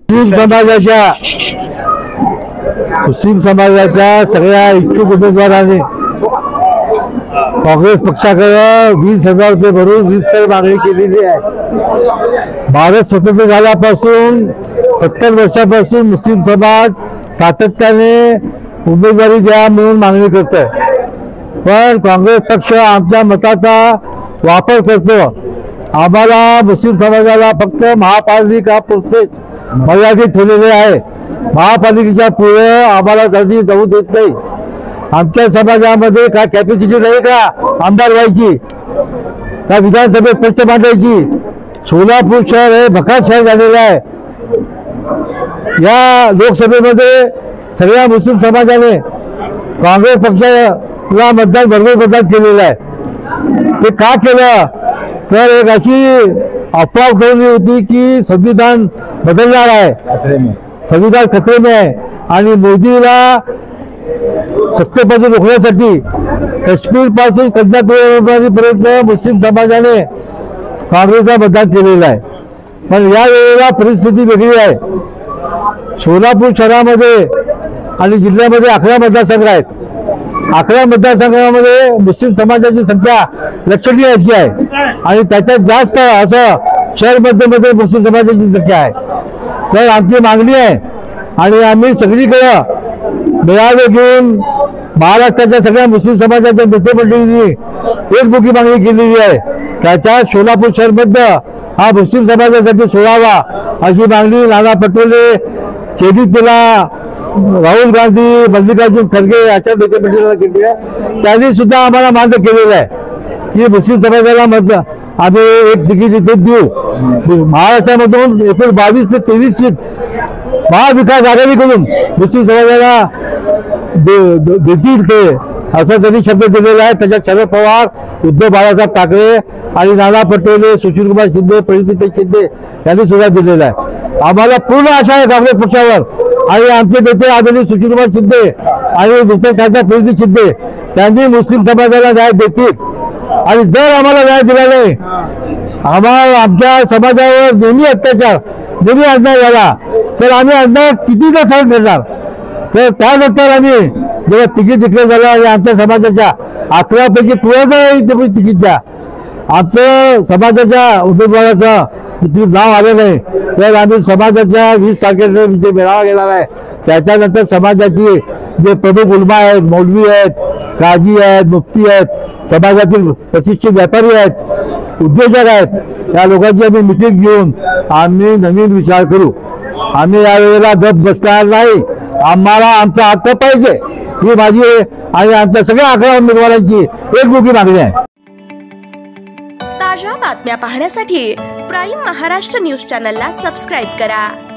मुस्लिम समाजाच्या सगळ्या इच्छुक उमेदवारांनी काँग्रेस पक्षाकडे 20,000 रुपये भरून 20 मागणी केलेली आहे। भारत स्वतंत्र झाल्यापासून 70 वर्षापासून मुस्लिम समाज सातत्याने उमेदवारी द्या म्हणून मागणी करतोय, पण काँग्रेस पक्ष आमच्या मताचा वापर करतो। आम्हाला मुस्लिम समाजाला फक्त महापालिकापुरतेच मर्यादित ठेवलेले आहे। महापालिकेच्या पुढे आम्हाला गर्दी जाऊ देत नाही। आमच्या समाजामध्ये काय कॅपॅसिटी नाही का आमदार व्हायची, का विधानसभेत प्रश्न मांडायची? सोलापूर शहर हे भकास शहर झालेलं आहे। या लोकसभेमध्ये सगळ्या मुस्लिम समाजाने काँग्रेस पक्षाला भरघोस मतदान केलेलं आहे। ते का केलं तर एक अशी अफवा उठवली होती की संविधान बदलणार आहे, संविधान खतरे में आहे आणि मोदीला सत्तेपासून रोखण्यासाठी काश्मीर पासून कन्याकुमारीपर्यंत मुस्लिम समाजाने काँग्रेसला मतदान केलेलं आहे। पण या वेळेला परिस्थिती वेगळी आहे। सोलापूर शहरामध्ये आणि जिल्ह्यामध्ये 11 मतदारसंघ आहेत। 11 मतदारसंघामध्ये मुस्लिम समाजाची संख्या लक्षणीय अशी आहे आणि त्याच्यात जास्त असं शहर मध्ये मुस्लिम समाजाची संख्या आहे। तर आमची मागणी आहे आणि आम्ही सगळीकडे मेळावे घेऊन महाराष्ट्राच्या सगळ्या मुस्लिम समाजाच्या नेते मंडळींनी एकमुखी मागणी केलेली आहे। त्याच्यात सोलापूर शहरमध्ये हा मुस्लिम समाजासाठी सोडावा अशी मागणी नाना पटोले, केला, राहुल गांधी, मल्लिकार्जुन खरगे अशा नेते मंडळींना केली आहे। त्यांनी सुद्धा आम्हाला मान्य केलेलं आहे की मुस्लिम समाजाला आम्ही एक तिकीट इथे देऊ। महाराष्ट्रामधून एकूण 22 ते 23 सीट महाविकास आघाडीकडून मुस्लिम समाजाला देतील ते असं त्यांनी शब्द दिलेला आहे। त्याच्यात शरद पवार, उद्धव बाळासाहेब ठाकरे आणि नाना पटोले, सुशीलकुमार शिंदे, प्रणिती शिंदे यांनी सुद्धा दिलेला आहे। आम्हाला पूर्ण आशा आहे काँग्रेस पक्षावर आणि आमचे नेते आदरणीय सुशीलकुमार शिंदे आणि दुसरे खासदार प्रणिती शिंदे त्यांनी मुस्लिम समाजाला न्याय देतील आणि जर आम्हाला न्याय दिला नाही, आम्हाला आमच्या समाजावर नेहमी अत्याचार, नेहमी अन्याय झाला तर आम्ही अन्याय किती सहन करणार? तर त्यानंतर आम्ही जेव्हा तिकीट डिक्लेअर झालं आणि आमच्या समाजाच्या 11 पैकी कुणाला तिकीट द्या, आमचं समाजाच्या उमेदवाराचं नाव आलं नाही तर आम्ही समाजाच्या 20 तारखेला जे मेळावा घेणार आहे त्याच्यानंतर समाजाची जे प्रमुख उलमा आहेत, मौलवी आहेत, काजी आहेत, मुफ्ती आहेत, समाजातील प्रतिष्ठित व्यापारी आहेत, उद्योजक आहेत, त्या लोकांची आम्ही मिटिंग घेऊन आम्ही नवीन विचार करू। आम्ही यावेळेला गप बसणार नाही। आम्हाला आमचा हक्क पाहिजे ही माझी आणि आमच्या सगळ्या 11 उमेदवारांची एकमुखी मागणी आहे। ताज्या बातम्या पाहण्यासाठी प्राईम महाराष्ट्र न्यूज चॅनलला सबस्क्राईब करा।